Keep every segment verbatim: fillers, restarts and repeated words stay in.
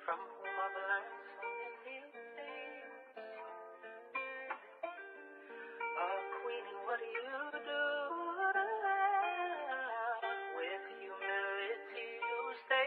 from whom I've learned so many things. Oh, Queenie, what do you do to love? With humility, you stay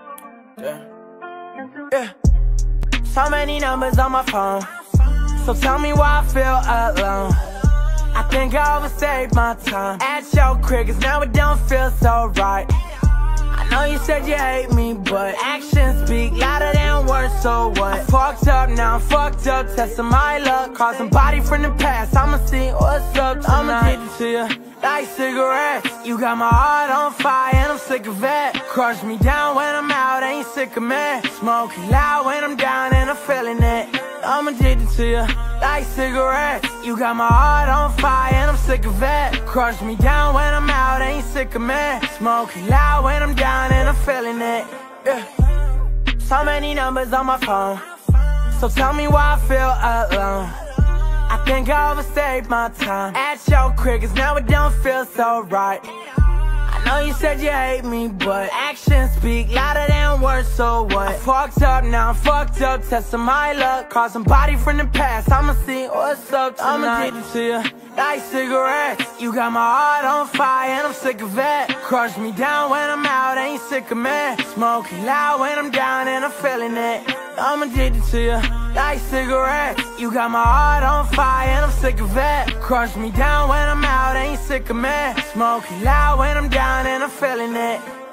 true. Yeah. Yeah. So many numbers on my phone, so tell me why I feel alone. I think I overstayed my time at your crib, cause now it don't feel so right. I know you said you hate me, but actions speak louder than words, so what? I fucked up, now I'm fucked up, testing my luck. Call somebody from the past, I'ma see what's up tonight. I'm addicted to you, like cigarettes. You got my heart on fire and I'm sick of it. Crush me down when I'm out, ain't sick of me. Smoking loud when I'm down and I'm feeling it. I'm addicted to you, like cigarettes. You got my heart on fire and I'm sick of it. Crush me down when I'm out, ain't sick of me. Smoking loud when I'm down and I'm feeling it. Yeah. So many numbers on my phone, so tell me why I feel alone. I think I overstayed my time at your crib, cause now it don't feel so right. I know you said you hate me, but actions speak louder than words, so what? I fucked up, now I'm fucked up, testing my luck. Call somebody from the past, I'ma see what's up tonight. I'm addicted to you, like cigarettes. You got my heart on fire and I'm sick of it. Crush me down when I'm out, ain't sick of me. Smoking loud when I'm down and I'm feeling it. I'm addicted to you, like cigarettes. You got my heart on fire and I'm sick of it. Crush me down when I'm out, ain't sick of me. Smoking loud when I'm down and I'm feeling it.